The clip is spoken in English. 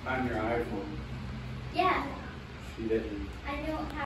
on your iPhone. Yeah. She didn't. I don't have